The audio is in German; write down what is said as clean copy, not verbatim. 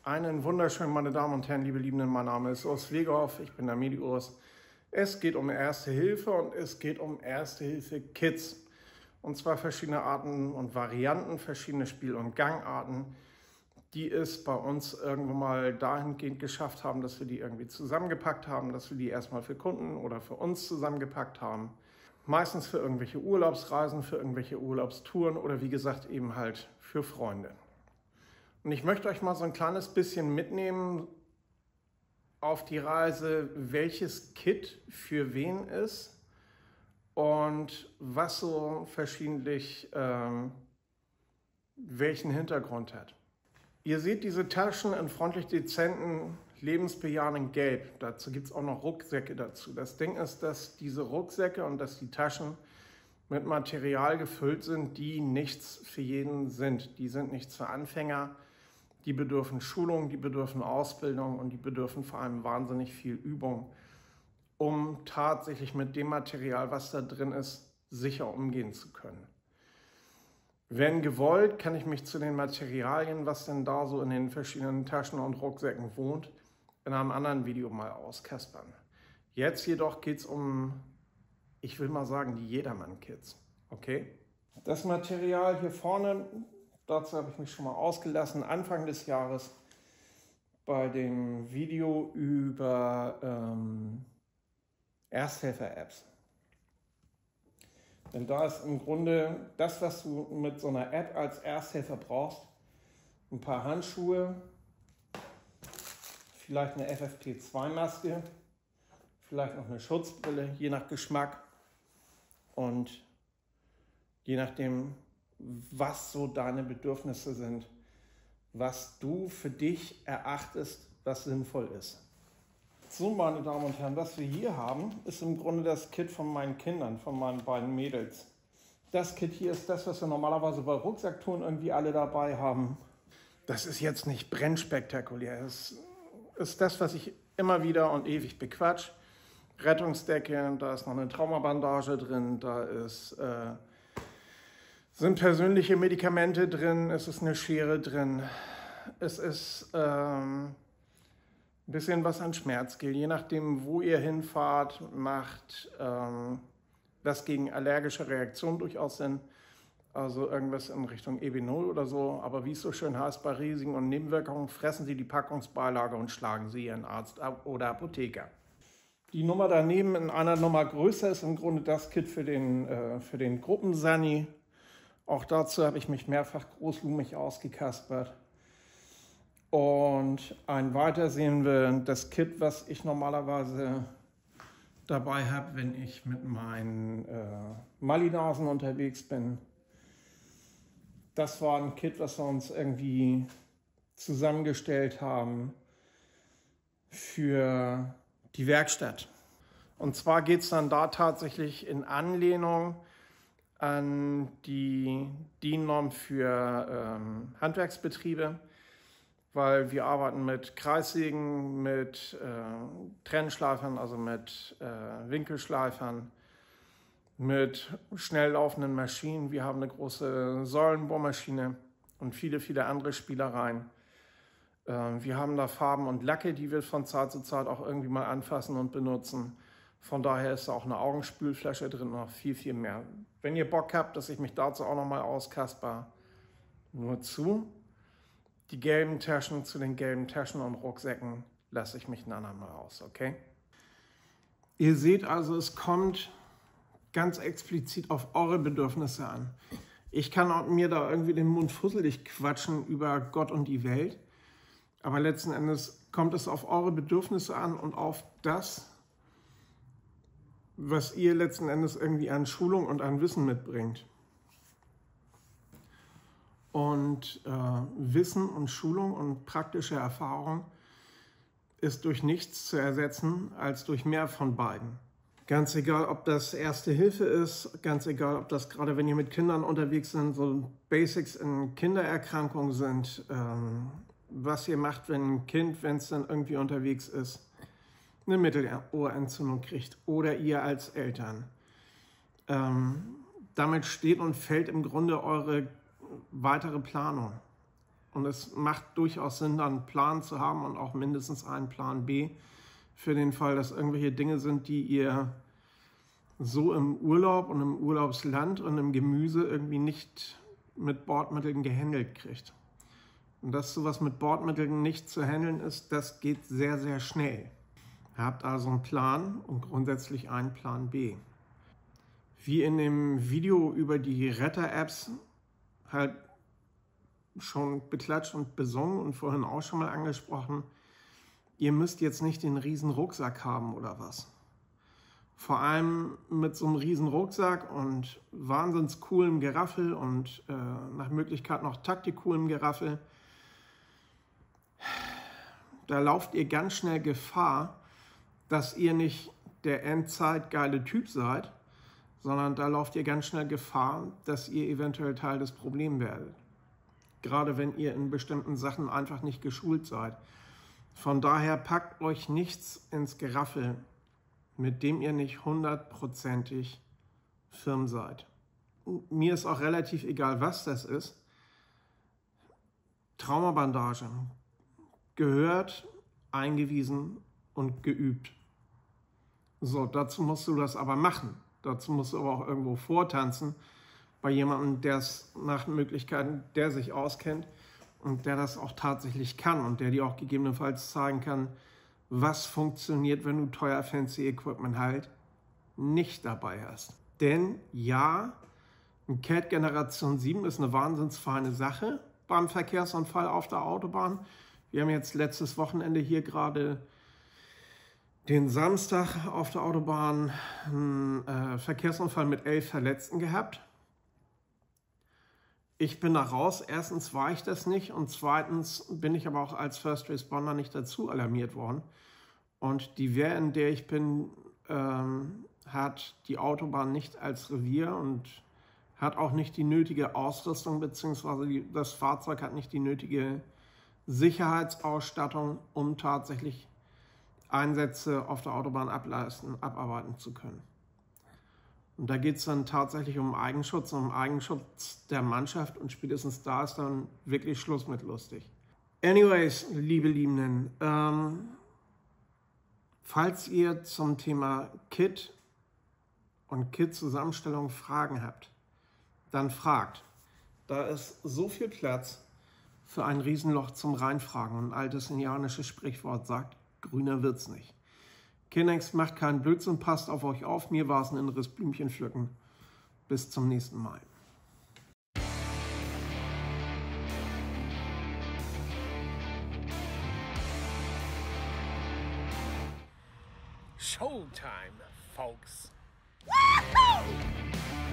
Einen wunderschönen, meine Damen und Herren, liebe Liebenden, mein Name ist Urs Wegerhoff, ich bin der Medi-Urs. Es geht um Erste Hilfe und es geht um Erste Hilfe Kids. Und zwar verschiedene Arten und Varianten, verschiedene Spiel- und Gangarten, die es bei uns irgendwo mal dahingehend geschafft haben, dass wir die irgendwie zusammengepackt haben, dass wir die erstmal für Kunden oder für uns zusammengepackt haben. Meistens für irgendwelche Urlaubsreisen, für irgendwelche Urlaubstouren oder wie gesagt eben halt für Freunde. Und ich möchte euch mal so ein kleines bisschen mitnehmen auf die Reise, welches Kit für wen ist und was so verschiedentlich welchen Hintergrund hat. Ihr seht diese Taschen in freundlich dezenten, lebensbejahenden Gelb. Dazu gibt es auch noch Rucksäcke dazu. Das Ding ist, dass diese Rucksäcke und dass die Taschen mit Material gefüllt sind, die nichts für jeden sind. Die sind nichts für Anfänger. Die bedürfen Schulung, die bedürfen Ausbildung und die bedürfen vor allem wahnsinnig viel Übung, um tatsächlich mit dem Material, was da drin ist, sicher umgehen zu können. Wenn gewollt, kann ich mich zu den Materialien, was denn da so in den verschiedenen Taschen und Rucksäcken wohnt, in einem anderen Video mal auskaspern. Jetzt jedoch geht es um, ich will mal sagen, die Jedermann-Kids. Okay? Das Material hier vorne, dazu habe ich mich schon mal ausgelassen, Anfang des Jahres bei dem Video über Ersthelfer-Apps. Denn da ist im Grunde das, was du mit so einer App als Ersthelfer brauchst, ein paar Handschuhe, vielleicht eine FFP2-Maske, vielleicht noch eine Schutzbrille, je nach Geschmack und je nachdem, was so deine Bedürfnisse sind, was du für dich erachtest, was sinnvoll ist. So, meine Damen und Herren, was wir hier haben, ist im Grunde das Kit von meinen Kindern, von meinen beiden Mädels. Das Kit hier ist das, was wir normalerweise bei Rucksacktouren irgendwie alle dabei haben. Das ist jetzt nicht brennspektakulär. Es ist das, was ich immer wieder und ewig bequatsch. Rettungsdecke, da ist noch eine Traumabandage drin, da sind persönliche Medikamente drin, es ist eine Schere drin, es ist ein bisschen was an Schmerzgel, je nachdem, wo ihr hinfahrt, macht was gegen allergische Reaktionen durchaus Sinn, also irgendwas in Richtung Ebenol oder so, aber wie es so schön heißt, bei Risiken und Nebenwirkungen fressen Sie die Packungsbeilage und schlagen Sie Ihren Arzt oder Apotheker. Die Nummer daneben in einer Nummer größer ist im Grunde das Kit für den Gruppensani. Auch dazu habe ich mich mehrfach großlumig ausgekaspert. Und ein weiter sehen wir das Kit, was ich normalerweise dabei habe, wenn ich mit meinen Mali-Nasen unterwegs bin. Das war ein Kit, was wir uns irgendwie zusammengestellt haben für die Werkstatt. Und zwar geht es dann da tatsächlich in Anlehnung an die DIN-Norm für Handwerksbetriebe, weil wir arbeiten mit Kreissägen, mit Trennschleifern, also mit Winkelschleifern, mit schnell laufenden Maschinen. Wir haben eine große Säulenbohrmaschine und viele, viele andere Spielereien. Wir haben da Farben und Lacke, die wir von Zeit zu Zeit auch irgendwie mal anfassen und benutzen. Von daher ist da auch eine Augenspülflasche drin und noch viel, viel mehr. Wenn ihr Bock habt, dass ich mich dazu auch nochmal auskasper, nur zu. Die gelben Taschen, zu den gelben Taschen und Rucksäcken lasse ich mich ein andermal aus, okay? Ihr seht also, es kommt ganz explizit auf eure Bedürfnisse an. Ich kann mir da irgendwie den Mund fusselig quatschen über Gott und die Welt, aber letzten Endes kommt es auf eure Bedürfnisse an und auf das, was ihr letzten Endes irgendwie an Schulung und an Wissen mitbringt. Und Wissen und Schulung und praktische Erfahrung ist durch nichts zu ersetzen als durch mehr von beiden. Ganz egal, ob das Erste Hilfe ist, ganz egal, ob das gerade, wenn ihr mit Kindern unterwegs seid, so Basics in Kindererkrankungen sind, was ihr macht, wenn ein Kind, wenn es dann irgendwie unterwegs ist, eine Mittelohrentzündung kriegt oder ihr als Eltern. Damit steht und fällt im Grunde eure weitere Planung. Und es macht durchaus Sinn, dann einen Plan zu haben und auch mindestens einen Plan B für den Fall, dass irgendwelche Dinge sind, die ihr so im Urlaub und im Urlaubsland und im Gemüse irgendwie nicht mit Bordmitteln gehandelt kriegt. Und dass sowas mit Bordmitteln nicht zu handeln ist, das geht sehr, sehr schnell. Ihr habt also einen Plan und grundsätzlich einen Plan B. Wie in dem Video über die Retter-Apps halt schon beklatscht und besungen und vorhin auch schon mal angesprochen, ihr müsst jetzt nicht den riesen Rucksack haben oder was. Vor allem mit so einem riesen Rucksack und wahnsinns coolem Geraffel und nach Möglichkeit noch taktikcoolem Geraffel, da lauft ihr ganz schnell Gefahr, dass ihr nicht der endzeitgeile Typ seid, sondern da lauft ihr ganz schnell Gefahr, dass ihr eventuell Teil des Problems werdet. Gerade wenn ihr in bestimmten Sachen einfach nicht geschult seid. Von daher packt euch nichts ins Geraffel, mit dem ihr nicht 100%ig firm seid. Mir ist auch relativ egal, was das ist. Traumabandage gehört, eingewiesen und geübt. So, dazu musst du das aber machen. Dazu musst du aber auch irgendwo vortanzen bei jemandem, der es nach Möglichkeiten, der sich auskennt und der das auch tatsächlich kann und der dir auch gegebenenfalls zeigen kann, was funktioniert, wenn du teuer fancy Equipment halt nicht dabei hast. Denn ja, ein CAT Generation 7 ist eine wahnsinnsfeine Sache beim Verkehrsunfall auf der Autobahn. Wir haben jetzt letztes Wochenende hier gerade den Samstag auf der Autobahn einen Verkehrsunfall mit 11 Verletzten gehabt. Ich bin da raus. Erstens war ich das nicht und zweitens bin ich aber auch als First Responder nicht dazu alarmiert worden. Und die Wehr, in der ich bin, hat die Autobahn nicht als Revier und hat auch nicht die nötige Ausrüstung, beziehungsweise das Fahrzeug hat nicht die nötige Sicherheitsausstattung, um tatsächlich Einsätze auf der Autobahn abarbeiten zu können. Und da geht es dann tatsächlich um Eigenschutz der Mannschaft und spätestens da ist dann wirklich Schluss mit lustig. Anyways, liebe Liebenden, falls ihr zum Thema Kit und Kit-Zusammenstellung Fragen habt, dann fragt. Da ist so viel Platz für ein Riesenloch zum Reinfragen. Und ein altes indianisches Sprichwort sagt, grüner wird's nicht. Kinex macht keinen Blödsinn, passt auf euch auf. Mir war es ein inneres Blümchen pflücken. Bis zum nächsten Mal. Showtime, folks. Wahoo!